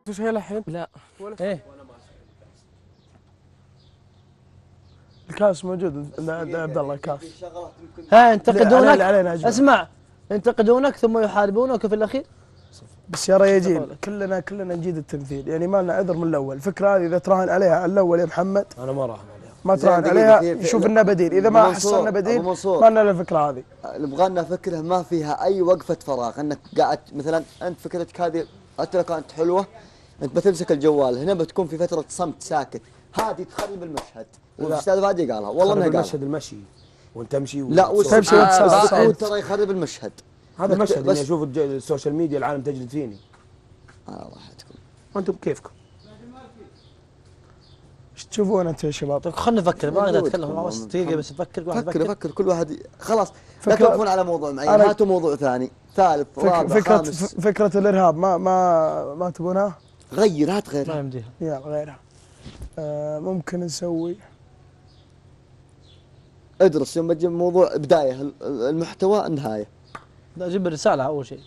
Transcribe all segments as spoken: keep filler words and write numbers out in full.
شيء الحين؟ لا. ايه الكاس موجود عند عبد الله الكاس. ها ينتقدونك. علينا اسمع، ينتقدونك ثم يحاربونك في الاخير. بس يا رياجيل كلنا كلنا نجيد التمثيل، يعني ما لنا عذر من الاول. الفكره هذه اذا تراهن عليها الاول يا محمد، انا ما راهن عليها، ما تراهن عليها شوف لنا بديل. اذا ما حصلنا بديل ما لنا الفكره هذه. نبغى لنا فكره ما فيها اي وقفه فراغ، انك قاعد مثلا انت فكرتك هذه حتى لو كانت حلوه انت بتمسك الجوال هنا بتكون في فتره صمت ساكت، هذه تخرب المشهد. والاستاذ فادي قالها والله انها قالها. المشهد المشي وانت تمشي لا وتمشي وتسكت ترى يخرب المشهد. هذا مشهد اني اشوف السوشيال ميديا العالم تجلد فيني. اه راحتكم وانتم بكيفكم. ايش تشوفون انتم يا شباب؟ خلنا نفكر، ما اقدر اتكلم بس دقيقه بس نفكر. فكر فكر كل واحد خلاص لا توقفون على موضوع معين، هاتوا موضوع ثاني ثالث رابع فكرة خامس. فكرة الارهاب ما ما ما تبونها؟ غير هات غيرها. ما يمديها. يلا غيرها. آه ممكن نسوي ادرس يوم تجيب موضوع بدايه المحتوى النهايه. لا جيب الرساله اول شيء.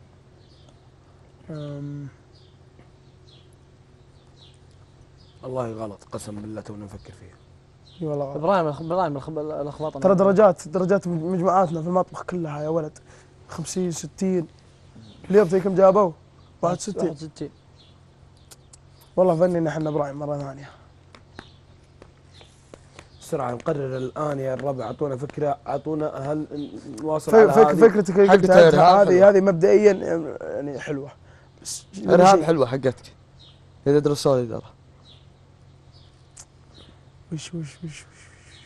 والله غلط قسم بالله تونا نفكر فيها. اي والله غلط. ابراهيم ابراهيم الاخباط ترى درجات درجات مجموعاتنا في المطبخ كلها يا ولد خمسين ستين. اليوم تدري كم جابوا؟ واحد وستين. واحد وستين. والله فنينا احنا ابراهيم مره ثانيه. بسرعه نقرر الان يا الربع، اعطونا فكره، اعطونا هل نواصل فك على فك هذه فكرتك اللي قلتها هذه هذه مبدئيا يعني حلوه. بس ارهاب حلوه حقتك اذا درسوا لي ترى. وش وش وش وش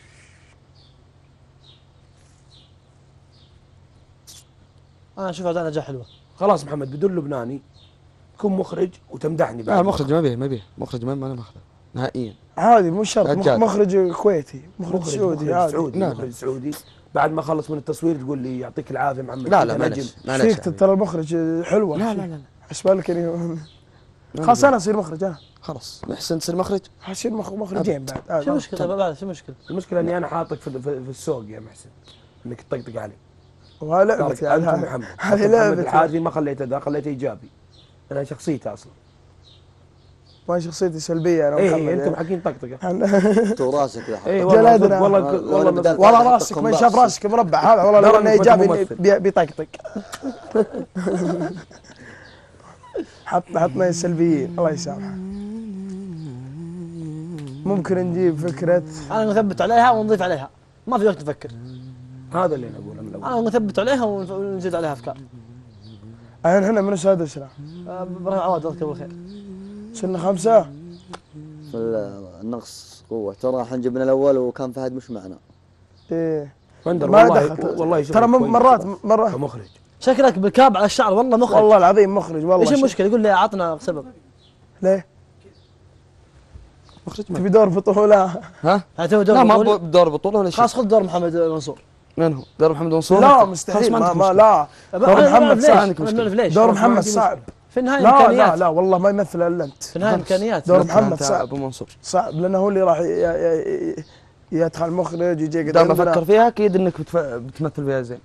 انا اشوف هذا نجاح حلوه. خلاص محمد بدون لبناني كن مخرج وتمدحني بعد. لا مخرج ما بيه ما بيه مخرج ما انا ماخذه نهائيا. عادي مو شرط مخرج كويتي مخرج سعودي عادي. سعودي مخرج سعودي بعد ما خلص من التصوير تقول لي يعطيك العافيه محمد. لا لا معلش فيك ترى المخرج حلوه. لا لا لا حسب لك يعني خلاص انا اصير مخرج انا. خلاص محسن تصير مخرج. حصير مخرجين بعد. شو المشكله بعد شو المشكله؟ المشكله اني انا حاطك في, في السوق يا محسن انك تطقطق علي. وهذا لعبتي هذه محمد هذه لعبتي. الحاجي ما خليته ذا خليته ايجابي. انا شخصيته اصلا ما شخصيتي سلبيه انا ومحمد. ايه انتم حقين طقطقه. تو راسك ذا اي والله والله والله والله راسك ما شاف راسك مربع هذا والله لو انه ايجابي بيطقطق. حط حطنا السلبيين الله يسامحه. ممكن نجيب فكره انا نثبت عليها ونضيف عليها، ما في وقت نفكر. هذا اللي انا اقوله من الاول. انا نثبت عليها ونزيد عليها افكار. الحين احنا من سادسنا؟ ابراهيم عواد يذكره بالخير. صرنا خمسه. النقص قوه ترى احنا جبنا الاول وكان فهد مش معنا. ايه بندر والله والله ترى مرات مرات كمخرج شكلك بالكاب على الشعر والله مخرج. والله العظيم مخرج والله. ايش المشكله؟ يقول لي عطنا سبب. ليه؟ مخرج تبي دور بطوله؟ ها؟ دور لا ما بدور بطوله ولا شيء. خلاص خذ دور محمد منصور. من هو؟ دور محمد منصور؟ لا مستحيل ما, ما لا دور محمد صعب. دور محمد صعب. في النهايه لا امكانيات. لا لا والله ما يمثل الا انت. في النهايه امكانيات. دور محمد صعب. ابو منصور صعب لانه هو اللي راح يدخل مخرج يجي قدام. دام افكر فيها اكيد انك بتمثل فيها زين.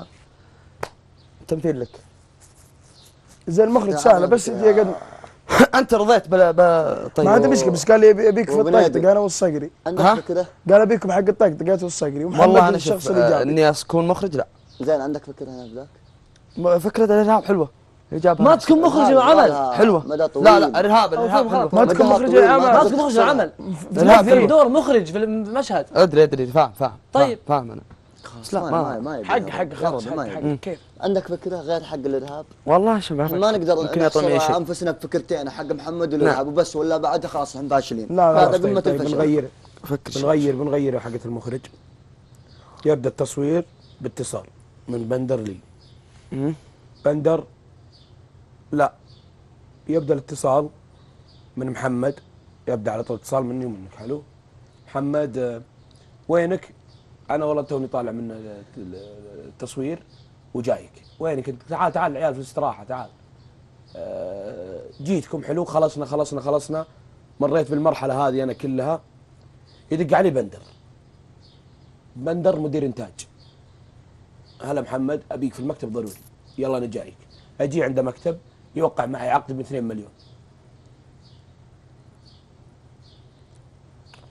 تمثيل لك زين المخرج سهله بس يجي قدام. انت رضيت بلا ب... طيب ما عندي مشكله بس قال لي ابيك في الطقطق انا والصقري. عندك فكره؟ قال ابيكم حق الطقطق قالت والصقري والله انا الشخص اللي جاب اني اكون مخرج. لا زين عندك فكره هنا بذاك؟ فكره الارهاب حلوه. ما تكون مخرج العمل حلوه. لا لا الارهاب الارهاب حلوه. ما تكون مخرج العمل. ما تكون مخرج العمل. في دور مخرج في المشهد. ادري ادري فاهم فاهم. طيب فاهم انا. لا ما ما حق حق خلاص حق كيف؟ عندك فكره غير حق الارهاب؟ والله شباب ما نقدر نحصر انفسنا بفكرتين حق محمد والارهاب وبس ولا بعد خلاص احنا فاشلين. لا لا هذا قمه الفشل. بنغير بنغير بنغير حقه المخرج. يبدا التصوير باتصال من بندر لي. بندر لا يبدا الاتصال من محمد. يبدا على طول اتصال مني ومنك. حلو محمد وينك؟ انا والله توني طالع من التصوير وجايك. وينك انت؟ تعال تعال العيال في الاستراحه تعال. أه جيتكم حلو خلصنا خلصنا خلصنا مريت بالمرحله هذه انا كلها. يدق علي بندر. بندر مدير انتاج. هلا محمد ابيك في المكتب ضروري. يلا انا جايك. اجي عند مكتب يوقع معي عقد ب اثنين مليون.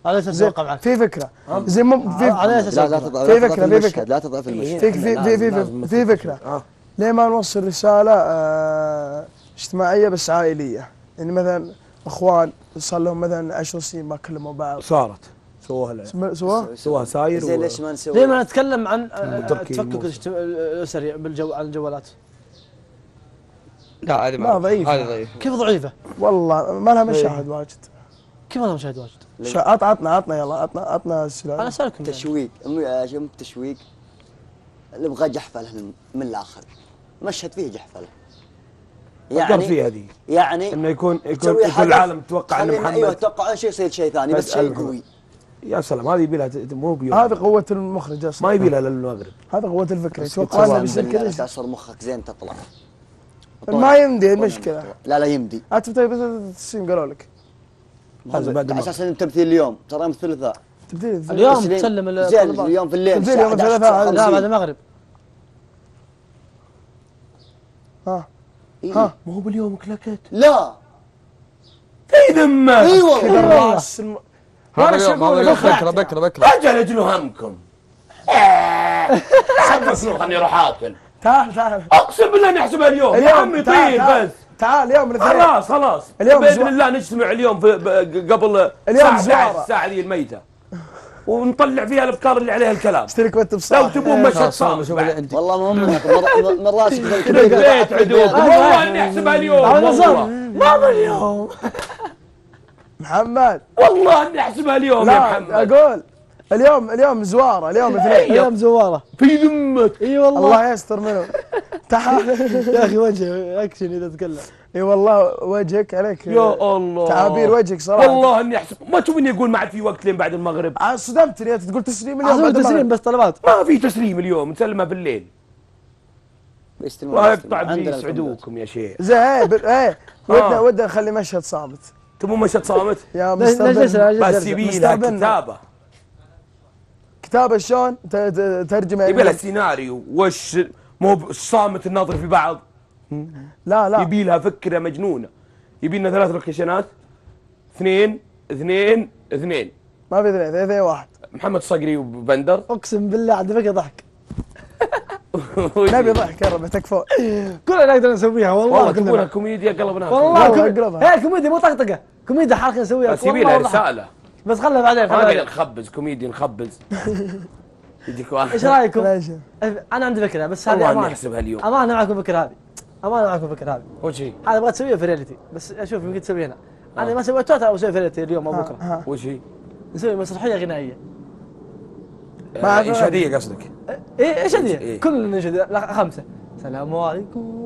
على اساس اتوقع معك. في فكره زي مو في على اساس لا لا تضعف في لا فكرة، تضعف في المشهد، فكرة. لا تضعف المشهد. في في في في, في, في فكره آه. ليه ما نوصل رساله آه اجتماعيه بس عائليه؟ يعني مثلا اخوان صار لهم مثلا عشر سنين ما كلموا بعض، صارت سووها العيال. سم- سوا سواها ساير زي و- ليش ما نسوي؟ ليه ما نتكلم عن آه، تركي التفكك موسى. الاجتم- الاسري بالجو على الجوالات؟ لا هذه لا، ما ضعيفة. هذه ضعيفة. كيف ضعيفه؟ والله ما لها مشاهد واجد. كيف انا مشاهد واجد؟ شا- عط عطنا عطنا يلا عطنا عطنا انا السلالة. اسالكم يعني. تشويق مو يا شيخ، مو تشويق، اللي يبغى جحفله من الاخر، مشهد فيه جحفله. فكر فيها هذه يعني انه يكون يكون تسوي يكون حدث العالم يتوقع ان خلينا- ايوه محمد. توقعون شيء يصير شيء ثاني، بس بس شيء محمد. قوي. يا سلام هذه يبي لها ت- مو بيوم. هذه قوة المخرج اصلا. ما يبي لها للمغرب. هذا قوة الفكرة، بس يتوقع انه سواء بيصير بالله كذا. تعصر مخك زين تطلع. ما يمدي المشكلة. لا لا يمدي. انت بس تسين قالوا لك هذا بعد على المغرب. اساس ان التمثيل اليوم ترى يوم الثلاثاء. تبتدي اليوم بس لين- تسلم زين الطلبات. اليوم في الليل تمثيل يوم الساعة الثلاثاء. إحدى عشر لا بعد خمسين. المغرب. ها إيه. ها ما هو باليوم كلاكت. لا في ذمك. اي والله. الراس الم... هذا وانا اليوم شو اقول هذا لك؟ بكره بكره بكره. اجل اجل همكم. حبسوا خلني اروح اكل. تعال تعال اقسم بالله اني احسبها اليوم يا عمي تعال- طيب تعال- بس. تعال اليوم الاثنين خلاص خلاص اليوم باذن زوا- الله نجتمع اليوم في ب- قبل اليوم ساعة زوارة. أحد عشر الساعه ذي الميته ونطلع فيها الافكار اللي عليها الكلام. اشترك وانت لو بصراحة. تبون مشهد خلاص صامت شوف اللي بعد. عندي. والله ما منك مر- من راسك ذا الكبير. بيت عدوك والله اني احسبها اليوم والله ما اليوم محمد والله اني احسبها اليوم يا لا محمد. اقول اليوم اليوم زوارة اليوم اثنين ايام زواره. في ذمك. اي والله. الله يستر منهم تعال يا اخي وجهه اكشن اذا تكلم. اي والله وجهك عليك يا الله تعابير وجهك صراحة. والله اني احسب ما تشوفني اقول ما عاد في وقت لين بعد المغرب. عاد صدمتني انت تقول تسليم اليوم عزوز بعد تسليم المغرب. بس طلبات. ما في تسليم اليوم نسلمها بالليل. بيستلمون- الله بيستلمون. يقطع عندنا بيسعدوكم يا شيخ. زين ايه ب- ايه ودنا آه. ودنا نخلي مشهد صامت تبون مشهد صامت يا ليش- ليش- ليش- مستقبل ليش- بس يبي لها مستقبلنا. كتابه كتابة شلون ت- ت- ترجمة يبي لها يعني. سيناريو وش مو ب- صامت الناظر في بعض. لا لا يبي لها فكره مجنونه. يبي لنا ثلاث لوكيشنات اثنين اثنين اثنين ما في اثنين اثنين واحد محمد صقري وبندر. اقسم بالله عند فكره ضحك. نبي ضحك يا ربع تكفى كلنا نقدر نسويها والله. والله كلنا. تبونها كوميديا قلبناها والله والله كل- أقلبها. هي كوميديا مو طقطقه، كوميديا حركه نسويها. بس يبي والله لها ضحك. رساله. بس خلها بعدين ما خلها قاعد بعدين. نخبز كوميديا نخبز. يجيك واحد ايش رايكم؟ لا شيء. انا عندي فكره بس والله هذه اني امانه. احسبها اليوم. امانه معكم فكره هذه. امانه معكم فكره هذه. وش هي؟ هذا ابغى تسويها في رياليتي بس اشوف يمكن تسوي هنا. انا ما سويتها ترى اسوي في رياليتي اليوم او بكره. ها. وش هي؟ نسوي مسرحيه غنائيه. ما آه، أعرف. إنشادية قصدك؟ ايه ايش هذه؟ إيه. كلنا ننشد لا خمسه. السلام عليكم.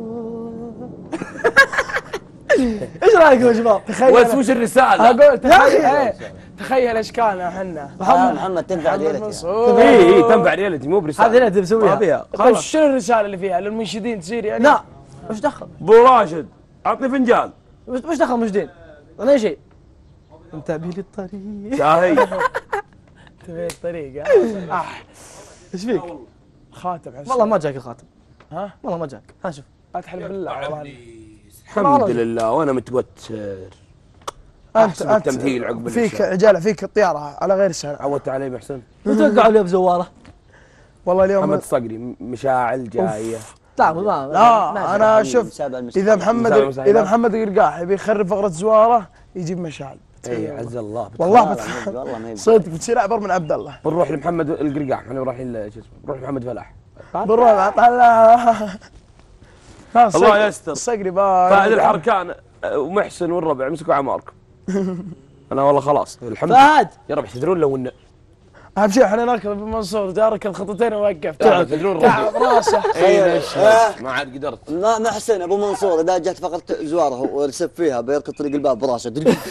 ايش رايكم يا شباب؟ تخيل وش وش الرسالة؟ اقول تخيل ايه تخيل اشكالنا احنا محمد محمد تنفع محمد ريالتي. منصور. اي اي تنفع ريالتي مو برسالة. هذه اللي بسويها. ما فيها. طيب شنو الرسالة اللي فيها للمنشدين تصير يعني؟ لا وش دخل؟ ابو راشد اعطني فنجان وش وش دخل مجدين؟ انا شيء. انت بي الطريق. شاهي. تبي الطريقة آه. ايش فيك؟ خاتم حسن والله ما جاك الخاتم. ها؟ والله ما جاك. ها شوف. اتحلف بالله والله. الحمد لله وانا متوتر. انت أحسب انت التمثيل عقب فيك الإشارة. عجالة فيك الطيارة على غير سنة. عودت علي محسن. وتوقعوا اليوم زواره. والله اليوم محمد الصقري م- مشاعل جاية. لا ما ما لا انا حبيبي، شوف مسابقة المسابقة. اذا محمد مسابقة مسابقة. اذا محمد القرقاح يبي يخرب فقرة زوارة يجيب مشعل. اي عز الله. والله لا، بت- لا، ما يبي، والله ما يبي. صدق بتصير اعبر من عبد الله. بنروح لمحمد القرقاح احنا رايحين ل- شو اسمه نروح لمحمد فلاح. بنروح طلع الله يستر. الصقري باي فهد الحركان آه، ومحسن والربع مسكوا عماركم. انا والله خلاص الحمد لله. فهد يا رب تدرون لو ان اهم شيء احنا نركض بمنصور جاء ركض خطوتين ووقف تعال تدرون تعب الربع. راسه اي نشف. ما عاد قدرت. ما ما حسين ابو منصور اذا جت فقره زواره ورسب فيها بيركض طريق الباب براسه.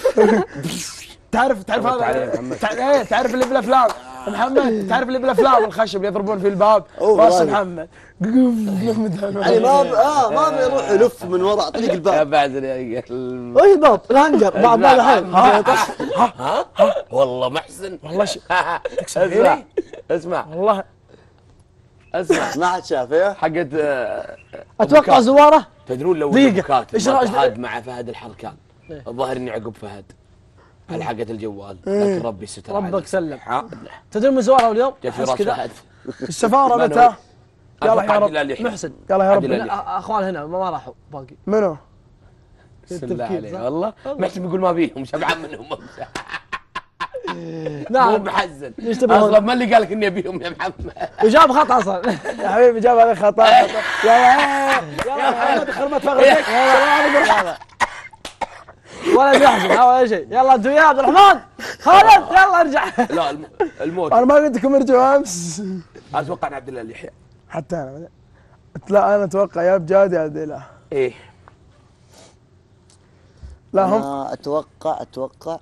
تعرف تعرف عرفت عليه يا هذا محمد. تع- إيه، تعرف اللي بالافلام محمد تعرف اللي بالافلام الخشب اللي يضربون في الباب أوه، راس والله. محمد يعني ما ب... اه ما بيروح يلف من وراء طريق يا الباب. بعد يا ال- وش الباب؟ الهنجر بعد بعد الحين. ها والله محسن والله ش- اسمع اسمع والله اسمع ما حد شاف ايه. حقت آه، اتوقع زواره. تدرون لو دقيقة. إنه كاتب إيش ما رأيك؟ فهد مع فهد الحركان الظاهر اني عقب فهد على حقة الجوال إيه. لكن ربي ستر ربك عليك. سلم. ها؟ تدري من زواره اليوم؟ جاء في أحس راس كذا. واحد السفاره من متى؟ هو؟ يلا أتوقع يا رب. عبد الله اللحية. محسن. يلا يا عبد رب. الله. من- أ- اخوان هنا ما ما راحوا باقي. منو؟ بسم الله التفكير، عليه صح؟ والله والله. محسن بيقول ما بيهم شبعان منهم مو نعم. محزن يشتبهون. اصلا ما اللي قال لك اني ابيهم يا محمد وجاب خط اصلا. يا حبيبي جاب هذا خطا. يلا يلا محمد خربت فخرتك. يلا ولا بيحزن ولا شيء. يلا انتوا يا عبد الرحمن خالد يلا ارجع. لا الم- الموت انا ما قلت لكم ارجعوا امس. اتوقع ان عبد الله اللحية. حتى انا لا انا اتوقع يا بجاد يا عبد الله. ايه لا هم أنا اتوقع اتوقع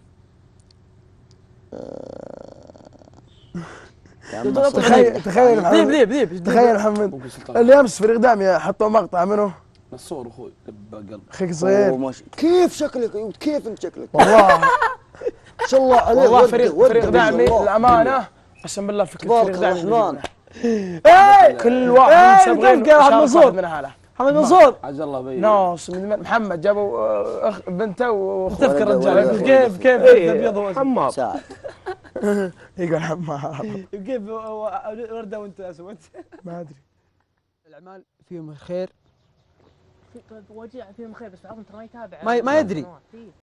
يا عم صدق. تخيل تخيل ذيب محمد ذيب ذيب تخيل محمد ممكن سلطان اللي امس فريق دامية حطوا مقطع منه نصور اخوي لب قلب اخيك أوه، صغير ما شاء- كيف شكلك يا ود، كيف انت شكلك؟ والله ما شاء الله عليه. والله ورد- فريق ورد فريق ما شاء دامي الله. الامانه قسم بالله فكره تبارك فريق دامي الرحمن. ايه كل واحد إيه، مسابقين تبقى واحد شارك منصور. واحد من حاله محمد منصور. عز الله بي ناص من محمد جابوا آه، أخ بنته واخوه تذكر ولد- الرجال ولد- كيف كيف إيه. ابيض واسود. حمار ساعد. يقول حمار كيف ورده وانت اسود. ما ادري الاعمال فيهم الخير وجيع فيهم خير بس بعضهم ترى ما يتابع ما- ما يدري. فيه.